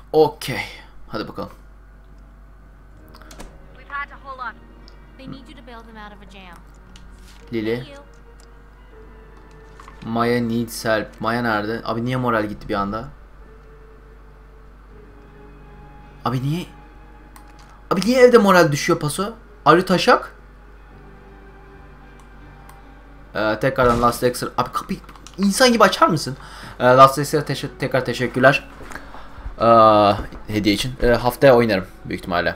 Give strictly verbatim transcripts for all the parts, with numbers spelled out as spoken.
Okey. Hadi bakalım. We've had to hold on. They need you to bail them out of a jam. Lily. Hey, you. Maya needs help. Maya nerede? Abi niye moral gitti bir anda? Abi niye? Abi niye evde moral düşüyor paso? Arı taşak? Ee, tekrardan Last Extra. Abi kapıyı insan gibi açar mısın? Ee, Last Extra teş tekrar teşekkürler. Ee, hediye için. Ee, haftaya oynarım büyük ihtimalle.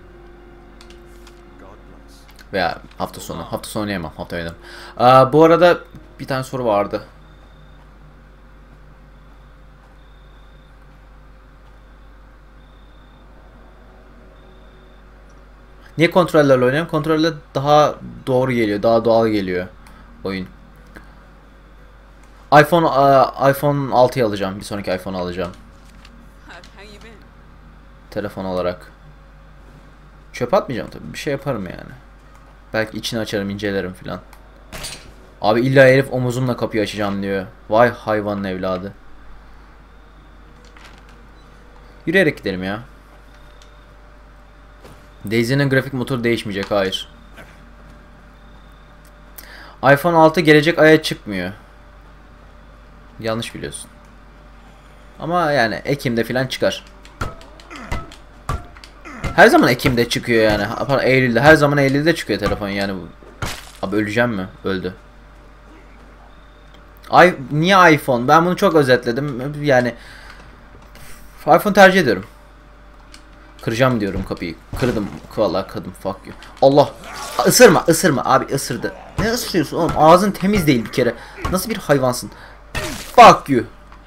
Veya hafta sonu. Hafta sonu oynayamam. Hafta oynarım. Ee, bu arada bir tane soru vardı. Niye kontrollerle oynuyorum? Kontrolle daha doğru geliyor. Daha doğal geliyor oyun. iPhone uh, iPhone altıyı alacağım. Bir sonraki iPhone'u alacağım. Telefon olarak. Çöp atmayacağım tabii. Bir şey yaparım yani. Belki içini açarım, incelerim filan. Abi illa herif omuzumla kapıyı açacağım diyor. Vay hayvanın evladı. Yürüyerek gidelim ya. Daisy'nin grafik motoru değişmeyecek. Hayır. iPhone altı gelecek aya çıkmıyor. Yanlış biliyorsun. Ama yani Ekim'de filan çıkar. Her zaman Ekim'de çıkıyor yani. Pardon, Eylül'de. Her zaman Eylül'de çıkıyor telefon yani. Abi öleceğim mi? Öldü. Ay, niye iPhone? Ben bunu çok özetledim. Yani iPhone tercih ediyorum. Kıracağım diyorum kapıyı. Kırdım. Vallahi kırdım. Fuck you. Allah. Isırma, ısırma. Abi ısırdı. Ne ısırıyorsun oğlum? Ağzın temiz değil bir kere. Nasıl bir hayvansın? Fuck you.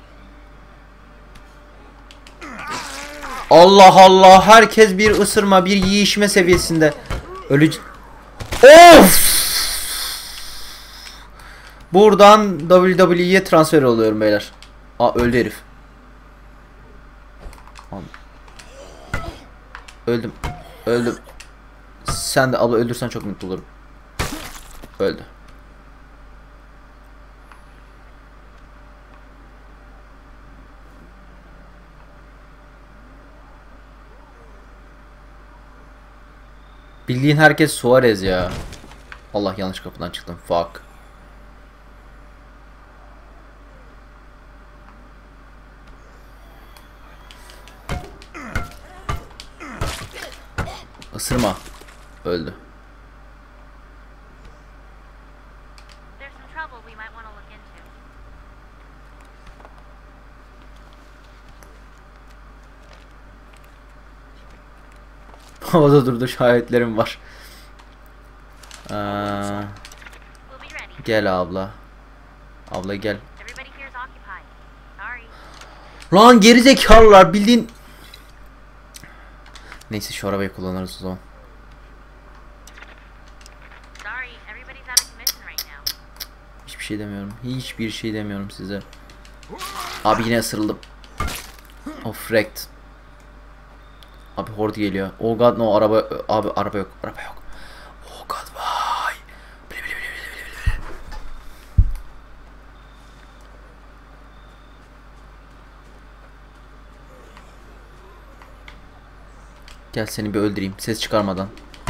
Allah Allah. Herkes bir ısırma, bir yiyişme seviyesinde. Ölücü. Of! Buradan W W E'ye transfer oluyorum beyler. Aa öldü herif. Öldüm. Öldüm. Sen de abla öldürsen çok mutlu olurum. Öldü. Bildiğin herkes Suarez ya. Allah yanlış kapıdan çıktım. Fuck. Isırma. Öldü. There's some trouble we might want to look into. Havada durdu şahitlerim var. Ee, We'll be ready. gel abla. Abla gel. Everybody here is occupied. Sorry. Lan gerizekalılar bildiğin. Neyse şu arabayı kullanırız o zaman. Sorry, everybody's out of commission right now. Hiçbir şey demiyorum. Hiçbir şey demiyorum size. Abi yine ısırıldım. Of wrecked. Abi horde geliyor. Oh god no araba abi araba yok. Araba yok. Oh god vay. Bili bili bili bili bili. Gel seni bir öldüreyim ses çıkarmadan.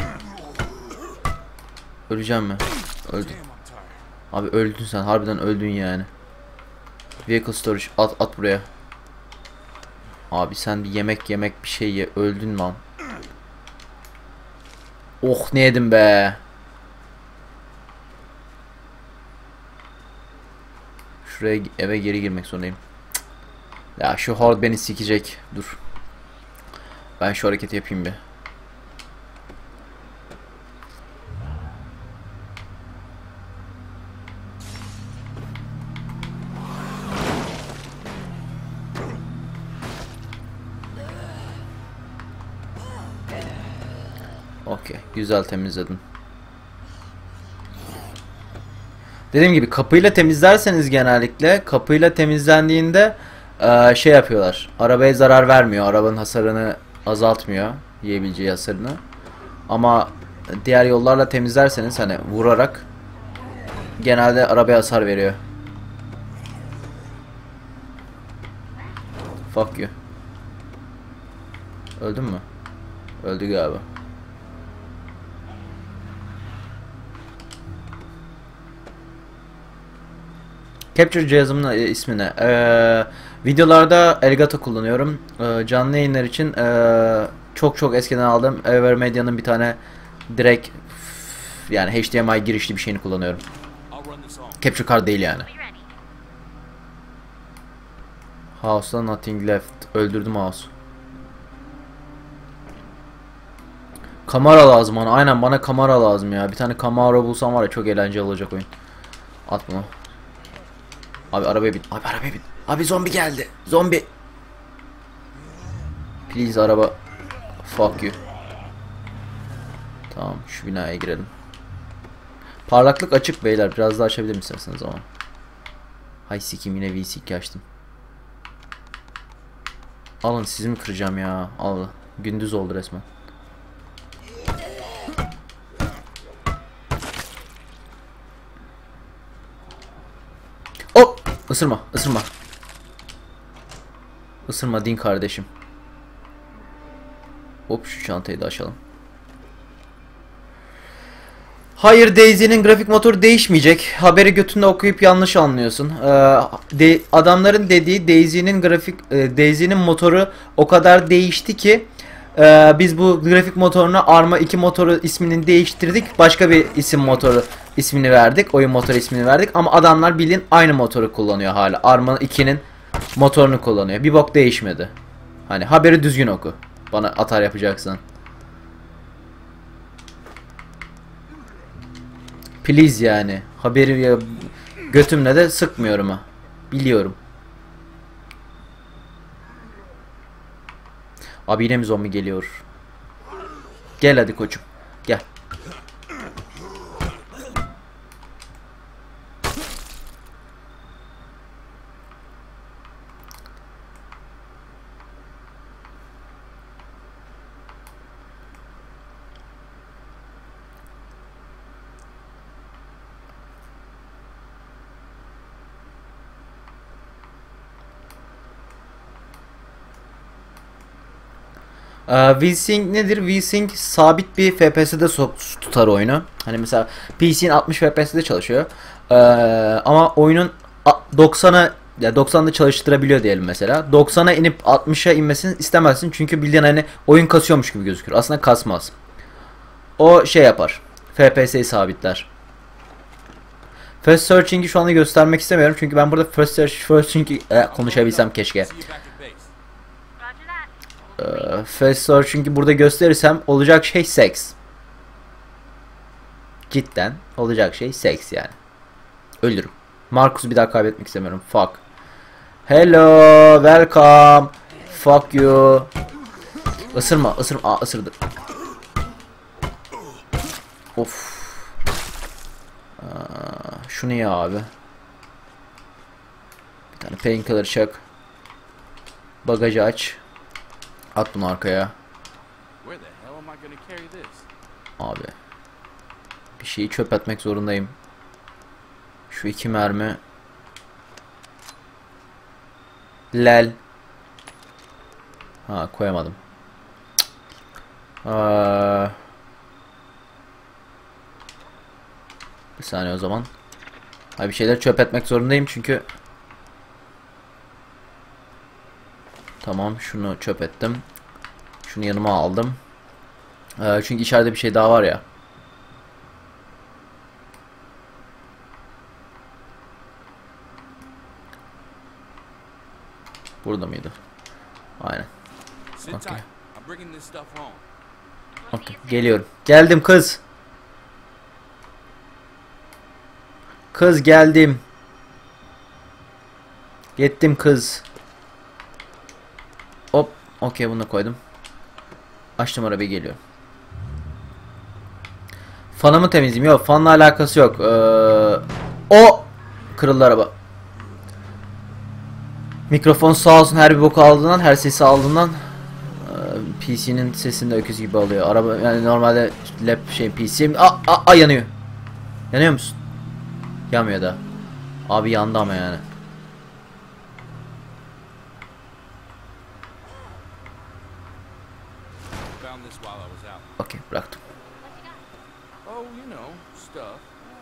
Öleceğim mi? Öldün. Abi öldün sen harbiden öldün yani. Vehicle storage at at buraya. Abi sen bir yemek yemek bir şey ye öldün lan. Oh ne yedim be. Şuraya eve geri girmek zorundayım. Cık. Ya şu horde beni sikecek. Dur. Ben şu hareketi yapayım bir. Okey. Güzel temizledin. Dediğim gibi kapıyla temizlerseniz genellikle kapıyla temizlendiğinde e, şey yapıyorlar. Arabaya zarar vermiyor. Arabanın hasarını azaltmıyor. Yiyebileceği hasarını. Ama diğer yollarla temizlerseniz hani vurarak genelde arabaya hasar veriyor. Fuck you. Öldün mü? Öldü galiba. Capture cihazımın e, ismi ne? Ee, videolarda Elgato kullanıyorum. Ee, canlı yayınlar için ee, çok çok eskiden aldım. Evermedia'nın bir tane direkt yani H D M I girişli bir şeyini kullanıyorum. Capture card değil yani. Be ready. House'da nothing left. Öldürdüm House. Kamera lazım bana. Aynen bana kamera lazım ya. Bir tane kamera bulsam var ya çok eğlenceli olacak oyun. At bunu. Abi arabaya bin. Abi arabaya bin. Abi zombi geldi. Zombi. Please araba. Fuck you. Tamam şu binaya girelim. Parlaklık açık beyler. Biraz daha açabilir misiniz ama? Hay sikim yine V C iki açtım. Alın sizi mi kıracağım ya? Al. Gündüz oldu resmen. Oh! Isırma, ısırma. Isırma din kardeşim. Hop şu çantayı da açalım. Hayır Daisy'nin grafik motoru değişmeyecek. Haberi götünde okuyup yanlış anlıyorsun. Ee, de, adamların dediği Daisy'nin grafik e, Daisy'nin motoru o kadar değişti ki e, biz bu grafik motoruna Arma iki motoru ismini değiştirdik. Başka bir isim motoru ismini verdik. Oyun motoru ismini verdik ama adamlar bildiğin aynı motoru kullanıyor hala. Arma ikinin motorunu kullanıyor. Bir bok değişmedi. Hani haberi düzgün oku. Bana atar yapacaksan. Please yani. Haberi ya götümle de sıkmıyorum ha. Biliyorum. Abi yine mi zombi geliyor? Gel hadi koçum. Gel. Ee, V-Sync nedir? V-Sync sabit bir F P S'de tutar oyunu. Hani mesela P C'nin altmış F P S'de çalışıyor. Ee, ama oyunun doksana ya doksanda çalıştırabiliyor diyelim mesela. doksana inip altmışa inmesini istemezsin çünkü bildiğin hani oyun kasıyormuş gibi gözükür. Aslında kasmaz. O şey yapar. F P S'yi sabitler. First Searching'i şu anda göstermek istemiyorum çünkü ben burada First Search First Searching'i e, konuşabilsem keşke. Roger that. Ee, First Searching'i burada gösterirsem olacak şey seks. Cidden olacak şey seks yani. Ölürüm. Marcus'u bir daha kaybetmek istemiyorum. Fuck. Hello, welcome. Fuck you. Isırma, ısırma. Aa, ısırdı. Of. Aa, şunu ya abi. Bir tane painkiller çak. Bagajı aç. At bunu arkaya. Abi. Bir şeyi çöp etmek zorundayım. Şu iki mermi. Lel. Ha koyamadım. Aa. Bir saniye o zaman. Ha bir şeyler çöp etmek zorundayım çünkü. Tamam şunu çöp ettim. Şunu yanıma aldım. Ee, çünkü içeride bir şey daha var ya. Burada mıydı? Aynen. Okay. Okay. Geliyorum. Geldim kız. Kız geldim. Gittim kız. Hop. Okey bunu koydum. Açtım arabayı geliyor. Fanımı temizleyeyim. Yok fanla alakası yok. Ee, o kırıldı araba. Mikrofon sağ olsun her bir boku aldığından, her sesi aldığından e, P C'nin sesini de öküz gibi alıyor. Araba yani normalde lap şey P C. Aa, aa, aa yanıyor. Yanıyor musun? Yanmıyor da. Abi yandı ama yani. found this while I was out. Okey, bıraktım. Oh, you know, stuff.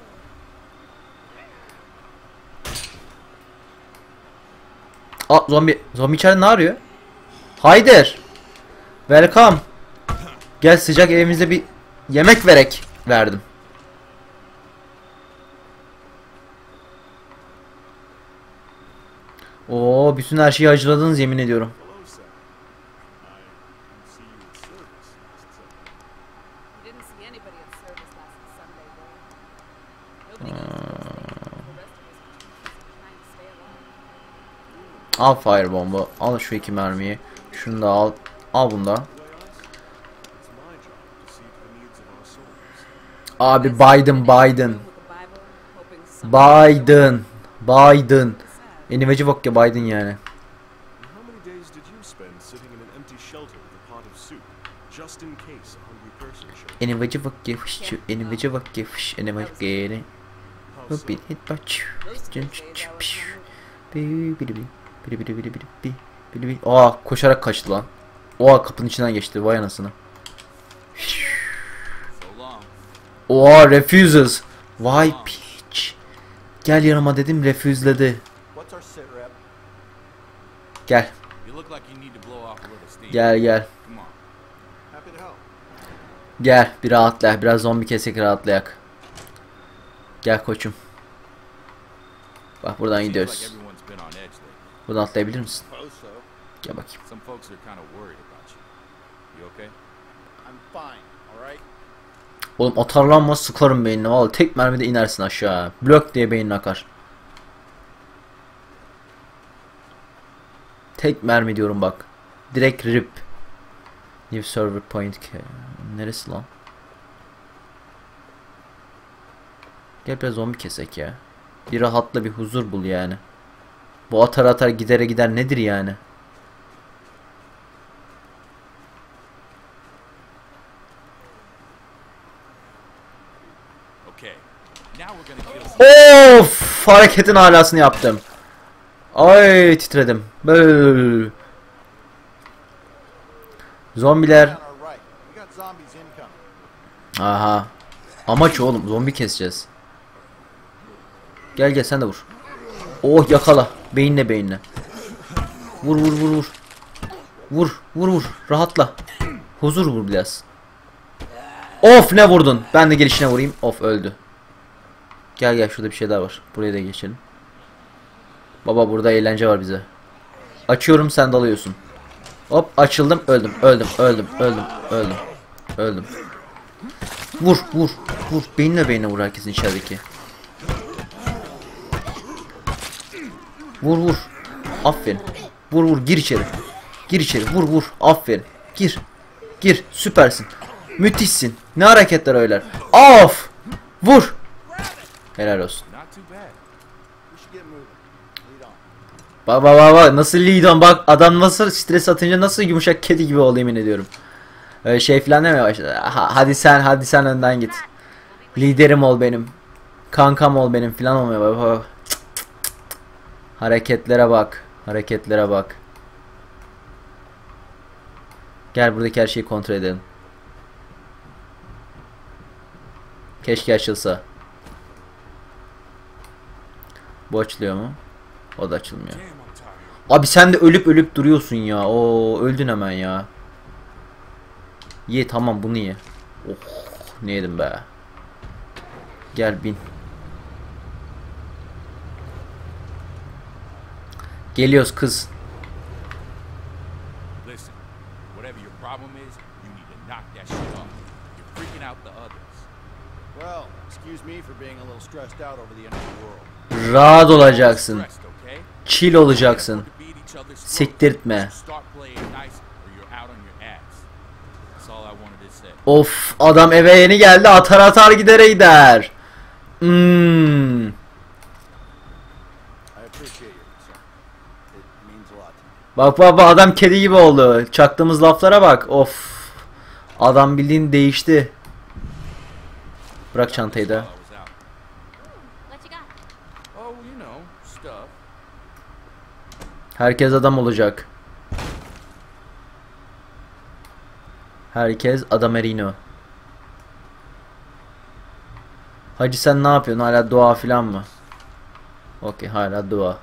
Aa, zombi. Zombi içeride ne arıyor? Hayder. Welcome. Gel sıcak evimize bir yemek verek. Verdim. Oo, bütün her şeyi acıladınız yemin ediyorum. Hello, sir. I see you at service last Sunday. You didn't see anybody at service last Sunday, though. Nobody goes to those things. The rest of us are trying to stay alive. Al firebombu. Al şu iki mermiyi. Şunu da al. Al bunu da. Did I ask? It's my job to see to the needs of our souls. Abi Biden Biden. With the Bible, hoping someone Biden. Biden. Eniveci bak ya Biden yani. And how many days did you spend sitting in an empty shelter with a pot of soup, just in case a hungry person showed up? Eniveci bak ya fış. Eniveci bak ya fış. Eniveci bak ya. How so? Bir hit bak. Most of the days I was home. Biri biri biri biri biri biri biri biri biri. Aa, koşarak kaçtı lan. Oha, kapının içinden geçti, vay anasını. So long. Oha, refuses. Vay piç. Gel yanıma dedim, refuseledi. What's our sit rep? Gel You look like you need to blow off a little steam. gel gel. Come on. Happy to help. Gel bir rahatla, biraz zombi kesek rahatlayak. Gel koçum. Bak buradan Seems like gidiyoruz. everyone's been on edge lately. Buradan atlayabilir misin? Suppose so. Gel bakayım. Some folks are kind of worried about you. You okay? I'm fine. All right. Oğlum atarlanma, sıkarım beynine. Vallahi tek mermide inersin aşağı. Blok diye beynin akar. Tek mermi diyorum bak. Direkt rip. New server point. Neresi lan? Gel biraz zombi kesek ya. Bir rahatla, bir huzur bul yani. Bu atar atar gidere gider nedir yani? Okay. Now we're gonna kill some. Of! Hareketin alasını yaptım. Ay titredim. Böyle. Zombiler. On our right. We got zombies incoming. Aha. Amaç oğlum, zombi keseceğiz. Gel gel sen de vur. Oh, yakala. Beyinle beyinle. Vur vur vur vur. Vur vur vur. Rahatla. Huzur vur biraz. Of, ne vurdun? Ben de gelişine vurayım. Of, öldü. Gel gel, şurada bir şey daha var. Buraya da geçelim. Baba burada eğlence var bize. Açıyorum, sen dalıyorsun. Hop, açıldım, öldüm öldüm öldüm öldüm öldüm öldüm. Vur vur vur. Beyinle beyine vur herkesin içerideki. Vur vur. Aferin. Vur vur, gir içeri. Gir içeri, vur vur. Aferin. Gir. Gir, süpersin. Müthişsin. Ne hareketler öyle. Of. Vur. Helal olsun. Not too bad. We should get moving. Lead on. Bak bak bak bak, nasıl lead on, bak adam nasıl stres atınca nasıl yumuşak kedi gibi oldu, yemin ediyorum. Öyle şey falan demeye başladı. Ha, hadi sen hadi sen önden git. Liderim ol benim. Kankam ol benim falan olmuyor. Bak, bak. Cık, cık, cık. Hareketlere bak. Hareketlere bak. Gel buradaki her şeyi kontrol edelim. Keşke açılsa. Bu açılıyor mu? O da açılmıyor. Damn, I'm tired. Abi sen de ölüp ölüp duruyorsun ya. Oo, öldün hemen ya. Ye, tamam bunu ye. Oh, ne yedim be. Gel bin. Geliyoruz kız. Listen, whatever your problem is, you need to knock that shit off. You're freaking out the others. Well, excuse me for being a little stressed out over the end of the world. Rahat olacaksın. Stressed, okay? Chill olacaksın. To beat each other's throats. Siktirtme. Start playing nice or you're out on your ass. That's all I wanted to say. Of, adam eve yeni geldi, atar atar gidere gider. Hmm. I appreciate your concern. It means a lot to me. Bak bak bak, adam kedi gibi oldu. Çaktığımız laflara bak. Of. Adam bildiğin değişti. Bırak çantayı da. While I was out. What you got? Oh, you know, stuff. Herkes adam olacak. Herkes Adamerino. Hacı sen ne yapıyorsun? Hala dua filan mı? Okey, hala dua.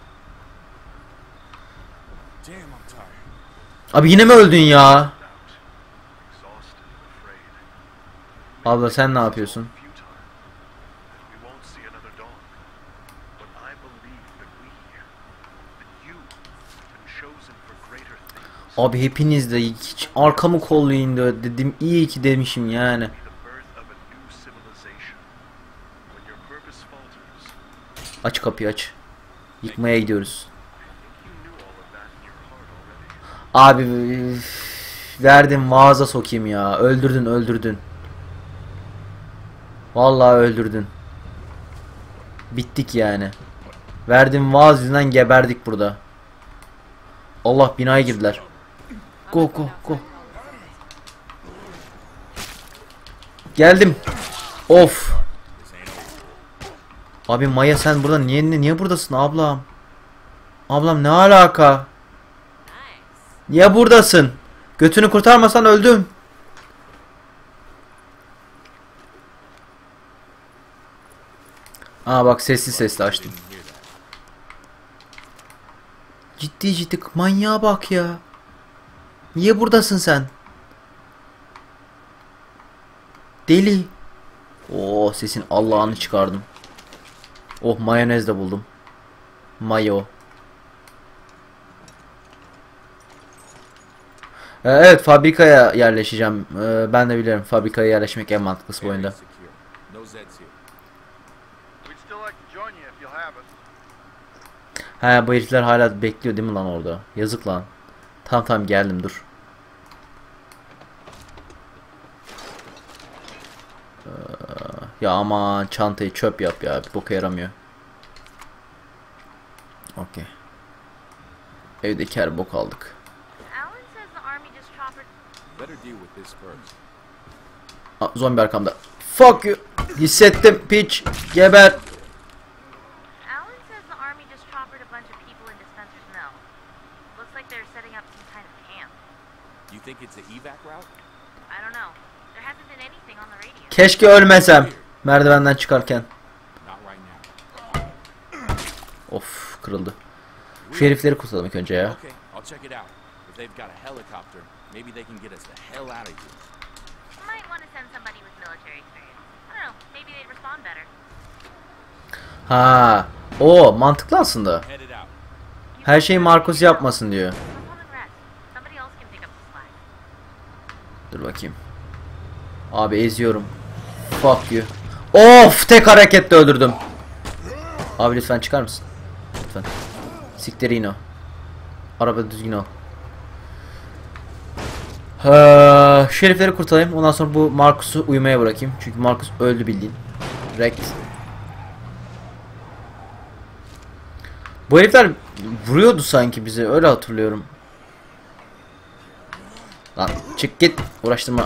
Damn, I'm tired. Abi yine mi öldün ya? Exhausted and afraid. Abla sen ne yapıyorsun? Futile. We won't see another dawn. But I believe that we, that you, have been chosen for greater things. Abi hepiniz de hiç arkamı kollayın da dedim, iyi ki demişim yani. The birth of a new civilization. When your purpose falters, Aç kapıyı aç. Yıkmaya gidiyoruz. you knew all of that in your heart already. Abi üf, verdim vaaza sokayım ya. Öldürdün öldürdün. Vallahi öldürdün. Bittik yani. Verdim vaaz yüzünden geberdik burada. Allah, binaya girdiler. Go go go. Geldim. Of. Abi Maya sen burada niye niye buradasın ablam? Ablam ne alaka? Niye buradasın? Götünü kurtarmasan öldüm. Aa bak, sessiz sesli açtım. Ciddi ciddi manyağa bak ya. Niye buradasın sen? Deli. Oo, sesin Allah'ını çıkardım. Oh, mayonez de buldum. Mayo. Ee, evet, fabrikaya yerleşeceğim. Ee, ben de bilirim, fabrikaya yerleşmek en mantıklısı bu oyunda. Secure. No Zeds here. We'd still like to join you if you'll have us. He, bu herifler hala bekliyor değil mi lan orada? Yazık lan. Tamam tamam, geldim, dur. Ee, ya aman, çantayı çöp yap ya, bir boka yaramıyor. Okey. Evdeki her bok aldık. Alan says the army just choppered. Better deal with this first. Aa, zombi arkamda. Fuck you. Hissettim piç. Geber. Alan says the army just choppered a bunch of people into Spencer's Mill. Looks like they're setting up some kind of camp. You think it's the evac route? I don't know. There hasn't been anything on the radio. Keşke ölmesem. Merdivenden çıkarken. Not right now. Of, kırıldı. Şu herifleri kurtaralım ilk önce ya. Okay, I'll check it out. If they've got a helicopter, maybe they can get us the hell out of here. Might want to send somebody with military experience. I don't know. Maybe they'd respond better. Ha, o mantıklı aslında. Head it out. Her şeyi Marcus yapmasın diyor. Go home and rest. Somebody else can pick up the slack. Dur bakayım. Abi eziyorum. Fuck you. Of, tek harekette öldürdüm. Abi lütfen çıkar mısın? Lütfen. Siktirino. Araba düzgün ol. Ha, şu herifleri kurtarayım. Ondan sonra bu Marcus'u uyumaya bırakayım. Çünkü Marcus öldü bildiğin. Rekt. Bu herifler vuruyordu sanki bizi. Öyle hatırlıyorum. Lan çık git. Uğraştırma.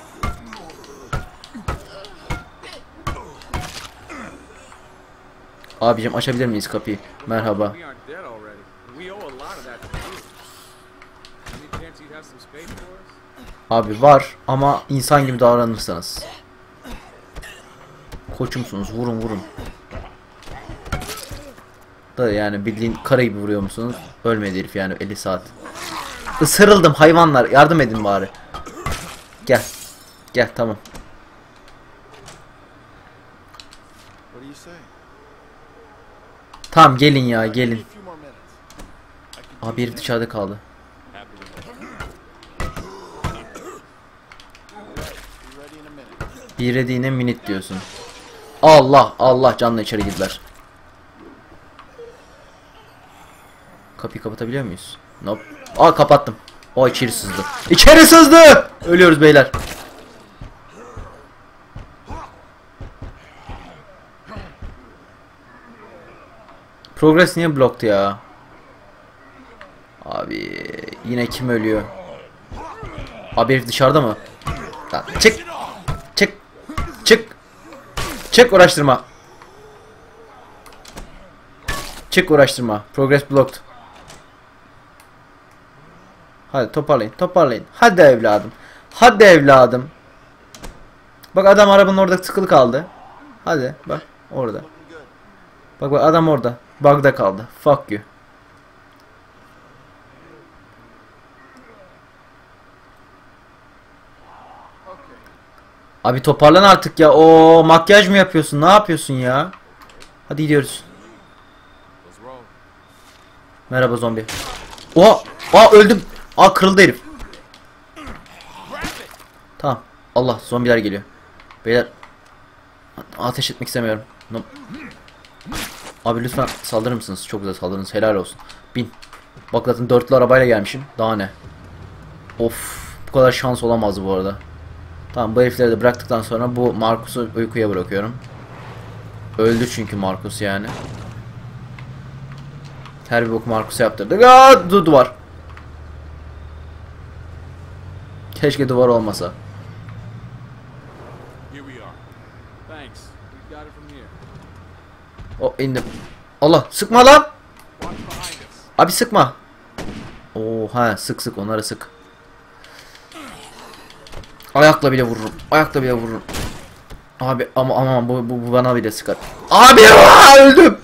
Abicim açabilir miyiz kapıyı? Merhaba. We aren't dead already. We owe a lot of that to you. Any chance you'd have some space for us? Abi var ama insan gibi davranırsanız. Koçumsunuz, vurun vurun. Da yani bildiğin kara gibi vuruyor musunuz? Ölmedi herif yani, elli saat. Isırıldım hayvanlar, yardım edin bari. Gel. Gel, tamam. What do you say? Tamam gelin ya, gelin. A few more minutes. Abi herif dışarıda kaldı. Happy to help. Be ready in a minute. Bir dediğine minit diyorsun. Allah Allah, canla içeri girdiler. Kapıyı kapatabiliyor muyuz? Nope. Aa, kapattım. O içeri sızdı. İçeri sızdı! Ölüyoruz beyler. Progress niye bloktu ya? Abi yine kim ölüyor? Abi herif dışarıda mı? Lan, çık! Çık! Çık! Çık, uğraştırma. Çık, uğraştırma. Progress blocked. Hadi toparlayın, toparlayın. Hadi evladım. Hadi evladım. Bak adam arabanın orada tıkılı kaldı. Hadi bak orada. Bak bak adam orada. Bug'da kaldı. Fuck you. Abi toparlan artık ya. O makyaj mı yapıyorsun? Ne yapıyorsun ya? Hadi gidiyoruz. Let's roll. Merhaba zombi. Oha! Aa öldüm. Aa kırıldı herif. Tamam. Allah zombiler geliyor. Beyler ateş etmek istemiyorum. No. Abi lütfen saldırır mısınız? Çok güzel saldırınız. Helal olsun. Bin. Bak zaten dörtlü arabayla gelmişim. Daha ne? Of. Bu kadar şans olamazdı bu arada. Tamam bu herifleri de bıraktıktan sonra bu Marcus'u uykuya bırakıyorum. Öldü çünkü Marcus yani. Her bir bok Marcus'a yaptırdık. Aa, du duvar. Keşke duvar olmasa. Here we are. Thanks. We got it from here. O indim. Allah sıkma lan. Watch behind us. Abi sıkma. Oha sık sık onları sık. Ayakla bile vururum. Ayakla bile vururum. Abi ama ama bu, bu, bu bana bile sıkar. Abi aa, öldüm.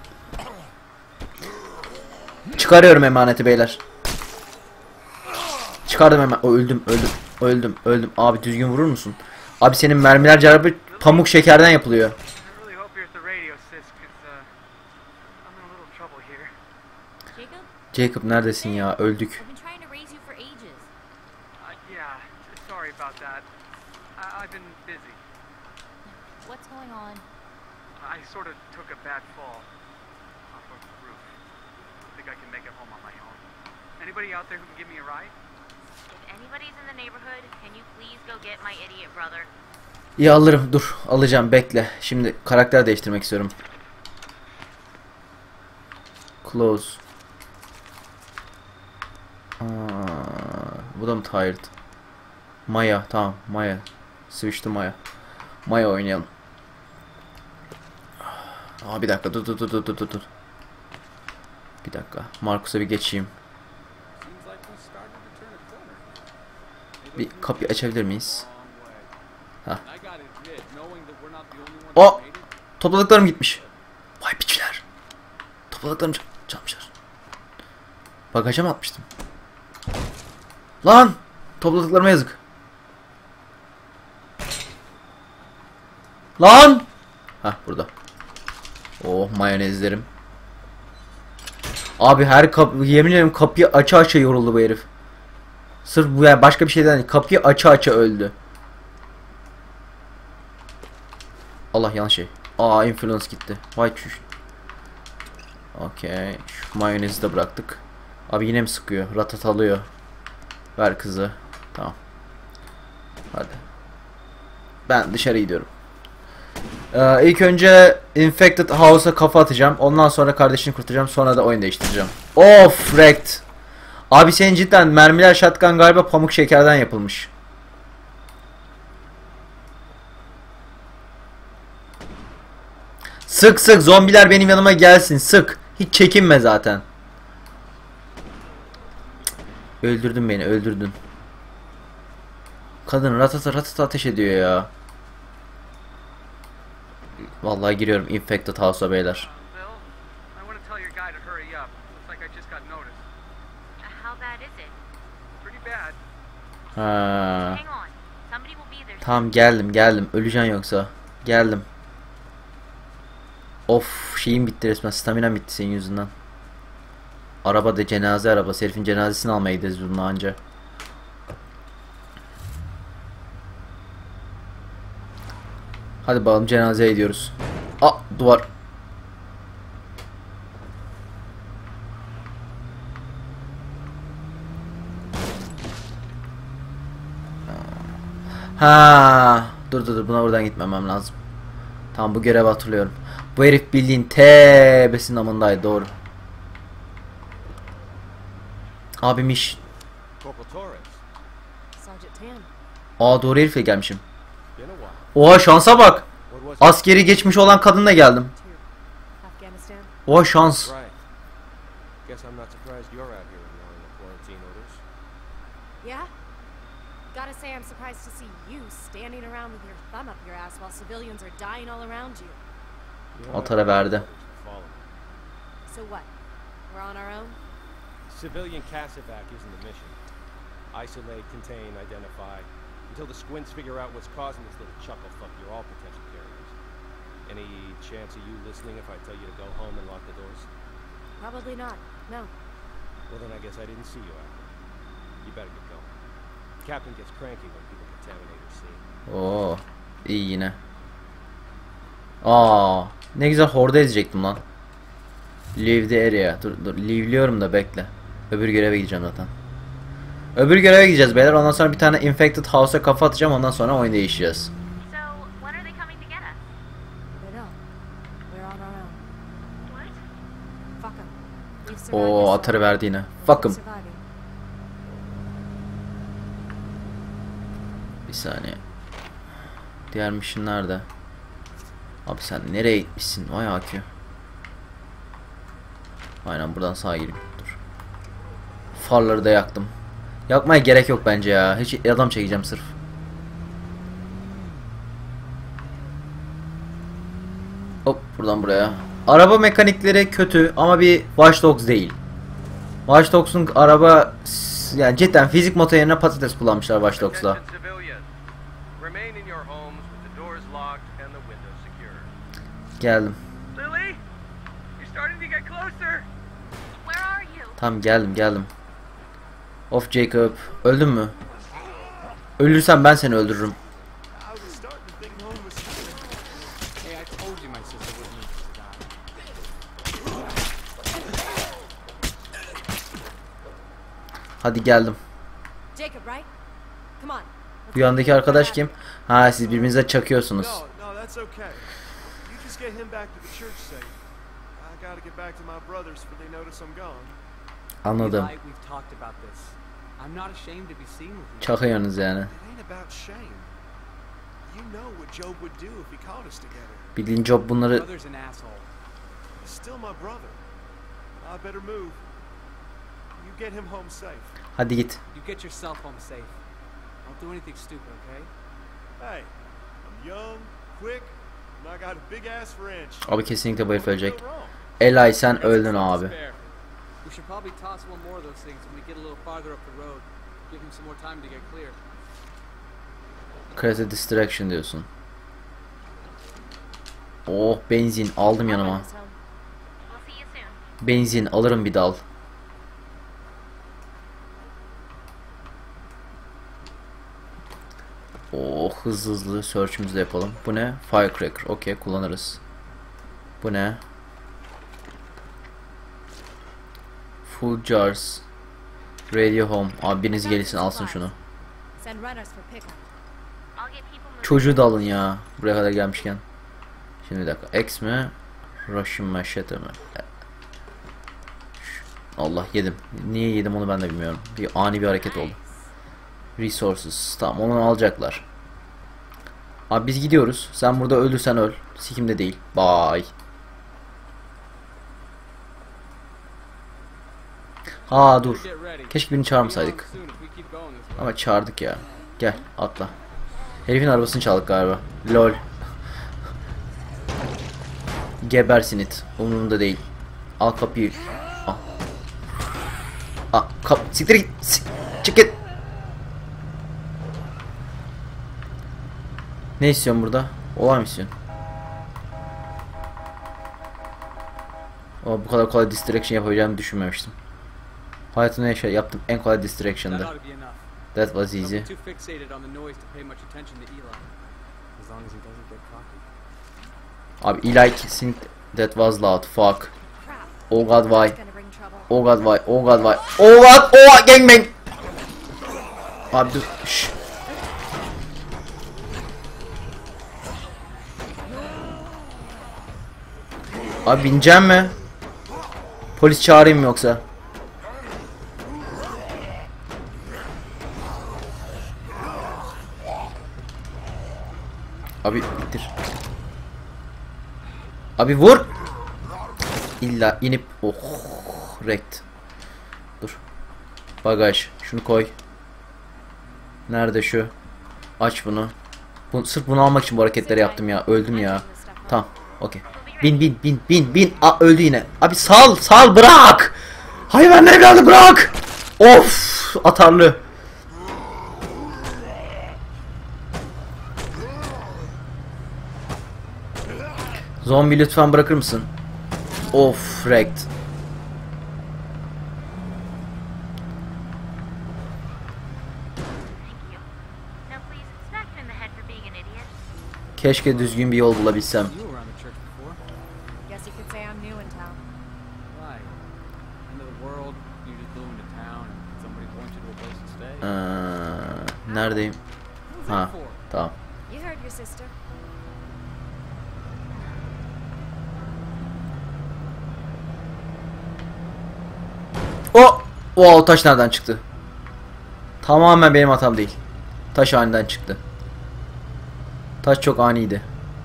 Çıkarıyorum emaneti beyler. Çıkardım hemen. O, öldüm öldüm. Öldüm öldüm. Abi düzgün vurur musun? Abi senin mermiler carabı pamuk şekerden yapılıyor. I really hope you're at the radio, sis, 'cause uh, I'm in a little trouble here. Jacob? Jacob neredesin ya? Öldük. I've been trying to raise you for ages. Uh, yeah, sorry about that. I I've been busy. What's going on? I sort of took a bad fall off a roof. I think I can make it home on my own. Anybody out there who can give me a ride? If anybody's in the neighborhood, can you please go get my idiot brother? İyi alırım. Dur. Alacağım. Bekle. Şimdi karakter değiştirmek istiyorum. Close. Aa, bu da mı tired? Maya. Tamam. Maya. Switch'ti Maya. Maya oynayalım. Aa, bir dakika. Dur dur dur dur dur dur. Bir dakika. Marcus'a bir geçeyim. Seems like we started to turn a corner. Bir kapıyı açabilir miyiz? Long way. I gotta admit, knowing that we're not the only ones Oh! who made it, Topladıklarım gitmiş. Vay piçler. Topladıklarım ç- çalmışlar. Bagaja mı atmıştım? Lan! Topladıklarıma yazık. Lan! Hah burada. Oh mayonezlerim. Abi her kapı, yemin ederim kapıyı aça aça yoruldu bu herif. Sırf bu ya, başka bir şeyden değil. Kapıyı aça aça öldü. Allah yanlış şey. Aa influence gitti. Vay çüş. Okey. Şu mayonezi de bıraktık. Abi yine mi sıkıyor? Ratat alıyor. Ver kızı. Tamam. Hadi. Ben dışarı gidiyorum. Ee, ilk önce Infected House'a kafa atacağım. Ondan sonra kardeşini kurtaracağım. Sonra da oyun değiştireceğim. Of wrecked. Abi senin cidden mermiler shotgun galiba pamuk şekerden yapılmış. Sık sık zombiler benim yanıma gelsin. Sık. Hiç çekinme zaten. Öldürdün beni, öldürdün. Kadın ratata ratata ateş ediyor ya. Vallahi giriyorum Infected House'a beyler. Uh, Bill, I want to tell your guy to hurry up. Looks like I just got noticed. Uh, how bad is it? Pretty bad. Ha. Hang on. Somebody will be there. Tamam geldim geldim. Öleceksin yoksa. Geldim. Of şeyim bitti resmen. Staminam bitti senin yüzünden. Araba da cenaze arabası. Herifin cenazesini almaya gideriz bununla anca. Hadi bakalım cenazeye gidiyoruz. Aa duvar. Ha, dur dur dur buna buradan gitmemem lazım. Tamam bu görevi hatırlıyorum. Bu herif bildiğin tebesinin amındaydı doğru. Abimiş. Corporal Torres. Sergeant Tan. Aa doğru herifle gelmişim. Been a while. Oha şansa bak. What was it? Askeri geçmiş olan kadınla geldim. To Afghanistan. Oha şans. Right. Guess I'm not surprised you're out here ignoring the quarantine orders. Yeah? Gotta say I'm surprised to see you standing around with your thumb up your ass while civilians are dying all around you. Otara verdi. So what? We're on our own? Civilian Casevac isn't the mission. Isolate, contain, identify. Until the squints figure out what's causing this little chuckle fuck, you're all potential carriers. Any chance of you listening if I tell you to go home and lock the doors? Probably not. No. Well, then I guess I didn't see you out there. You better get going. Captain gets cranky when people contaminate her scene. Oo, iyi yine. Aa, ne güzel horda ezecektim lan. Leave the area. Dur dur. Leave'liyorum da bekle. Öbür göreve gideceğim zaten. Öbür göreve gideceğiz beyler. Ondan sonra bir tane infected house'a kafa atacağım. Ondan sonra oyun değişeceğiz. So, when are they coming to get us? I don't know. We're on our own. What? Fuck 'em. We've survived Oo, this atarı long. verdi yine. Fuck 'em. Surviving. Bir saniye. Diğer mission nerede? Abi sen nereye gitmişsin? Vay akü. Aynen buradan sağa gireyim. Dur. Farları da yaktım. Yakmaya gerek yok bence ya. Hiç adam çekeceğim sırf. Hop buradan buraya. Araba mekanikleri kötü ama bir Watch Dogs değil. Watch Dogs'un araba yani cidden fizik motor yerine patates kullanmışlar Watch Dogs'la. Attention civilians. Remain in your homes with the doors locked and the windows secured. Geldim. Lily, you're starting to get closer. Where are you? Tamam geldim geldim. Of Jacob. Öldün mü? Ölürsen ben seni öldürürüm. I was starting to think home was Hey, I told you my sister wouldn't need to die. Hadi geldim. Jacob, right? Come on. Bu yandaki arkadaş kim? Ha siz birbirinize çakıyorsunuz. No, no, that's okay. You just get him back to the church safe. I gotta get back to my brothers before they notice I'm gone. Anladım. Eli, we've talked about this. I'm not ashamed to be seen with you. Çakıyorsunuz yani. It ain't about shame. You know what Job would do if he caught us together. Bildiğin Job bunları Brother's an asshole. He's still my brother. I better move. You get him home safe. hadi git. You get yourself home safe. Don't do anything stupid, okay? Hey, I'm young, quick, and I got a big ass wrench. Abi kesinlikle bu herif What could ölecek. go wrong? Eli sen öldün abi. Fair. We should probably toss one more of those things when we get a little farther up the road. Give him some more time to get clear. Crazy distraction diyorsun. Oh benzin aldım yanıma. We'll see you soon. Benzin alırım bir dal. Oh hızlı hızlı search'ümüzü de yapalım. Bu ne? Firecracker. Okey kullanırız. Bu ne? Food jars. Radio home. Abi biriniz gelsin alsın şunu. Send runners for pickup. I'll get people moving. Çocuğu da alın ya. Buraya kadar gelmişken. Şimdi bir dakika. X mi? Russian machete mi? Allah yedim. Niye yedim onu ben de bilmiyorum. Bir ani bir hareket oldu. Resources. Tamam onu alacaklar. Abi biz gidiyoruz. Sen burada ölürsen öl. Sikimde değil. Bye. Aa dur. Keşke birini çağırmasaydık. Ama çağırdık ya. Gel atla. Herifin arabasını çaldık galiba. Lol. Gebersin it. Umurumda değil. Al kapıyı. Al. Al kap. Siktir git. Sik. Çık git. Ne istiyorsun burada? Olay mı istiyorsun? O bu kadar kolay distraction yapabileceğimi düşünmemiştim. Hayatımda yaşa yaptım en kolay distraction'dı. That was easy. Abi Eli kesinlikle that was loud. Fuck. Oh god why? Oh god why? Oh god why? Oh god! Oh gangbang! Abi dur. Şşş. Abi bineceğim mi? Polis çağırayım mı yoksa? Abi bitir. Abi vur. İlla inip oh rekt. Dur. Bagaj. Şunu koy. Nerede şu? Aç bunu. Bu, sırf bunu almak için bu hareketleri yaptım ya. Öldüm ya. Tamam. Okey. Bin bin bin bin bin. Aa, öldü yine. Abi sal sal bırak. Hayvan evladı bırak. Of atarlı. Zombi lütfen bırakır mısın? Of wrecked. Now please smack him in the head for being an idiot. Keşke düzgün bir yol bulabilsem. You were around the church before. Guess you could say I'm new in town. Why? End of the world, you just blew into town and somebody pointed you to a place to stay. Ee, neredeyim? Who's Ha, that for? tamam. You heard your sister. O, o taş nereden çıktı? Tamamen benim hatam değil. Taş aniden çıktı. Taş çok aniydi.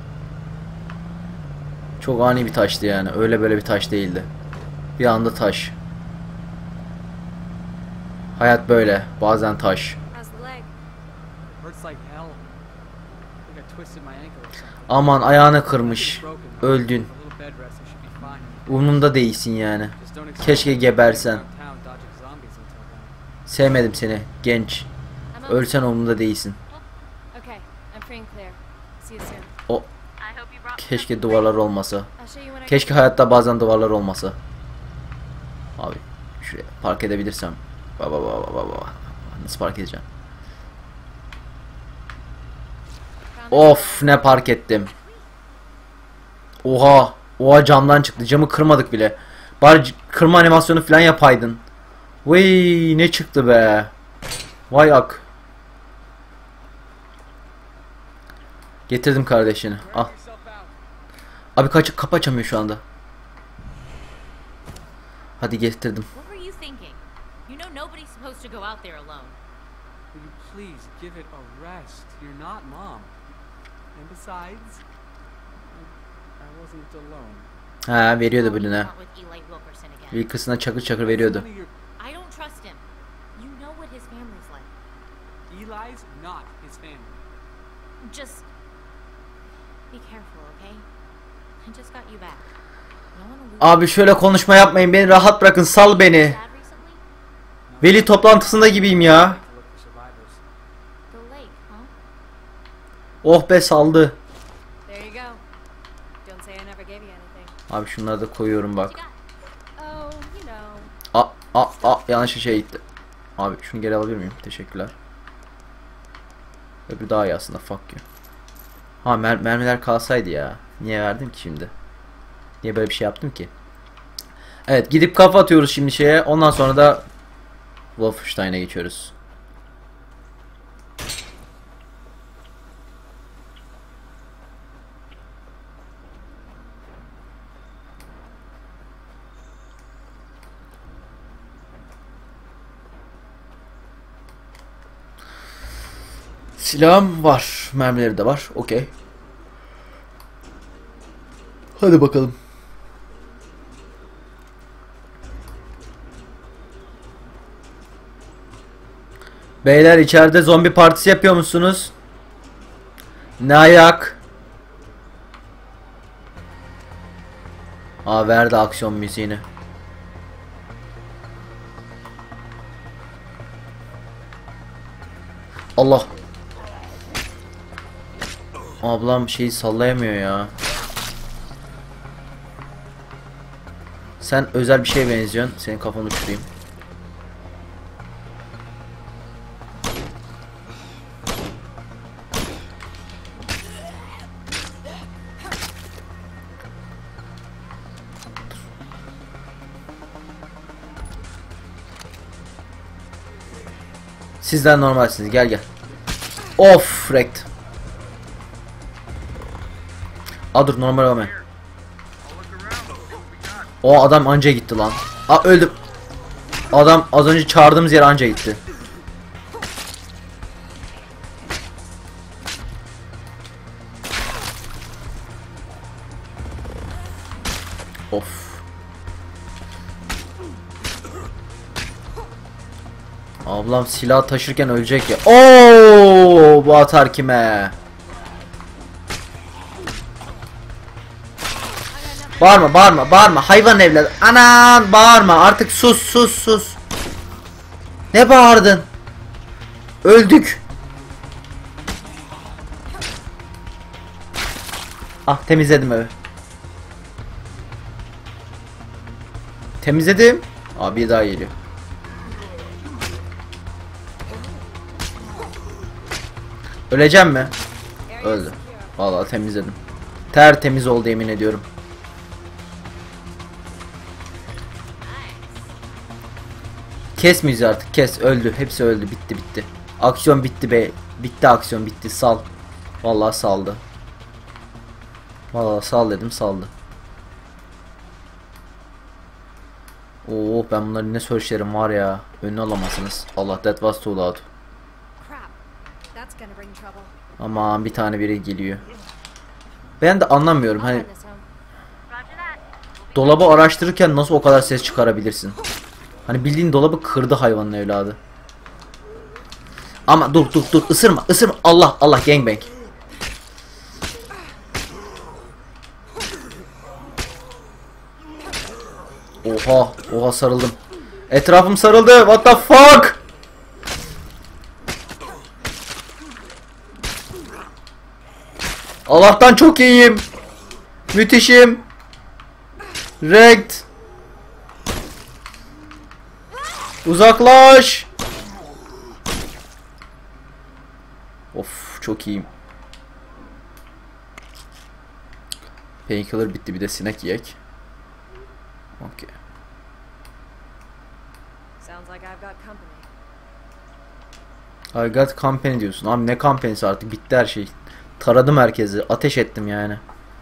Çok ani bir taştı yani. Öyle böyle bir taş değildi. Bir anda taş. Hayat böyle. Bazen taş. How's the leg? Hurts like hell. I think I twisted my ankle or something. Aman ayağını kırmış. Broken. Öldün. A little bed rest, I should be fine. Umrumda değilsin yani. Just don't expect Keşke me to gebersen. run around town dodging zombies until then. Sevmedim seni genç. I'm up. Ölsen umrumda değilsin. Okay, I'm free and clear. See you soon. O I hope you brought keşke duvarlar olmasa. I'll show you when I Keşke hayatta bazen duvarlar olmasa. Abi şuraya park edebilirsem. Baba baba baba baba. Nasıl park edeceğim? Of ne park ettim. Oha. Oha camdan çıktı. Camı kırmadık bile. Bari c- kırma animasyonu falan yapaydın. Vay ne çıktı be. Vay ak. Getirdim kardeşini. Al. Abi kaç kapı açamıyor şu anda. Hadi getirdim. What were you thinking? You know nobody's supposed to go out there alone. Will you please give it a rest? You're not mom. And besides, I, I wasn't alone. Ha veriyordu birine. Not with Eli Wilkerson again. Bir kısına çakır çakır veriyordu. None of your- I don't trust him. You know what his family's like. Eli's not his family. Just be careful, okay? I just got you back. I don't wanna lose Abi şöyle konuşma yapmayın. Beni rahat bırakın. Sal beni. you. Dad recently? Veli toplantısında gibiyim ya. To look for survivors. The lake, huh? Oh be saldı. There you go. Don't say I never gave you anything. Abi şunları da koyuyorum bak. What you got? Oh, you know. Aa aa aa yanlış bir şey gitti. Abi şunu geri alabilir miyim? Teşekkürler. Öbürü daha iyi aslında. Fuck you. Ha mer mermiler kalsaydı ya. Niye verdim ki şimdi? Niye böyle bir şey yaptım ki? Evet gidip kafa atıyoruz şimdi şeye. Ondan sonra da Wolfenstein'e geçiyoruz. Silahım var. Mermileri de var. Okey. Hadi bakalım. Beyler içeride zombi partisi yapıyor musunuz? Ne ayak? Aa verdi aksiyon müziğini. Allah. Ablam şeyi sallayamıyor ya. Sen özel bir şeye benziyorsun. Senin kafanı uçurayım. Sizler normalsiniz. Gel gel. Of wrecked. Aa dur normal olma. O adam anca gitti lan. Aa öldüm. Adam az önce çağırdığımız yer anca gitti. Of. Ablam silah taşırken ölecek ya. Oo, bu atar kime? Bağırma, bağırma, bağırma. Hayvan evladı. Anan, bağırma. Artık sus, sus, sus. Ne bağırdın? Öldük. Ah, temizledim evi. Temizledim. Abi daha geliyor. Öleceğim mi? Öldü. Vallahi temizledim. Tertemiz oldu yemin ediyorum. Kes müziği artık, kes. Öldü. Hepsi öldü. Bitti bitti. Aksiyon bitti be. Bitti aksiyon bitti. Sal. Vallahi saldı. Vallahi sal dedim, saldı. Oo, ben bunların ne söyleşlerim var ya. Önünü alamazsınız. Allah, that was too loud. Aman, bir tane biri geliyor. Ben de anlamıyorum hani dolabı araştırırken nasıl o kadar ses çıkarabilirsin? Hani bildiğin dolabı kırdı hayvanın evladı. Ama dur dur dur, ısırma ısırma. Allah Allah, gangbang. Oha oha, sarıldım. Etrafım sarıldı. What the fuck? Allah'tan çok iyiyim. Müthişim. Rekt. Uzaklaş. Of, çok iyiyim. Painkiller bitti, bir de sinek yiyek. Okay. I got company diyorsun. Abi ne company'si, artık bitti her şey. Taradım herkesi. Ateş ettim yani.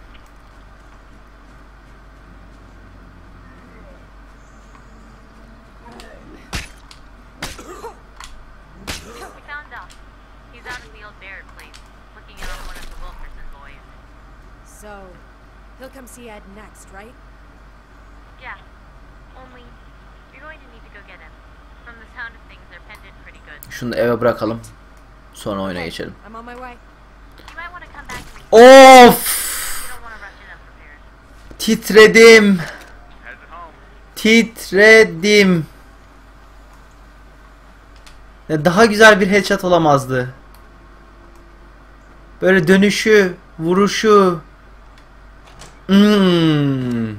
So, he'll come see Ed next, right? Yeah. Only, you're going to need to go get him. From the sound of things, they're pendant pretty good. Şunu da eve bırakalım. Sonra oyuna geçelim. I'm on my way. You might want to come back to me. Of! You don't want to rush in unprepared. Titredim. Head home. Titredim. Ya daha güzel bir headshot olamazdı. Böyle dönüşü, vuruşu. Hmm. So, you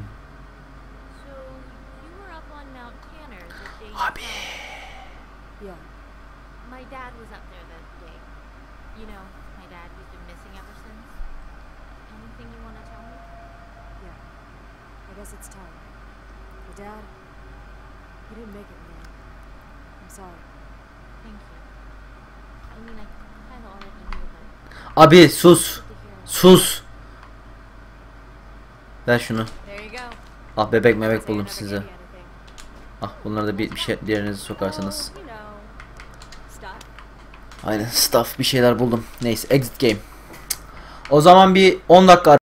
were up on Mount Tanner the day. Abi. Yeah. My dad was up there that day. You know, my dad who's been missing ever since. Anything you want to tell me? Yeah. I guess it's time. Your dad, he didn't make it, man. I'm sorry. Thank you. I mean, I kind of already knew, but Abi sus. Sus. Ver şunu. There you go. Ah, bebek mebek Say I buldum never size. gave you anything. Ah, bunları da bir, bir şey diğerinizi sokarsanız. Oh, you know, stuff. Aynen, stuff bir şeyler buldum. Neyse, exit game. O zaman bir on dakika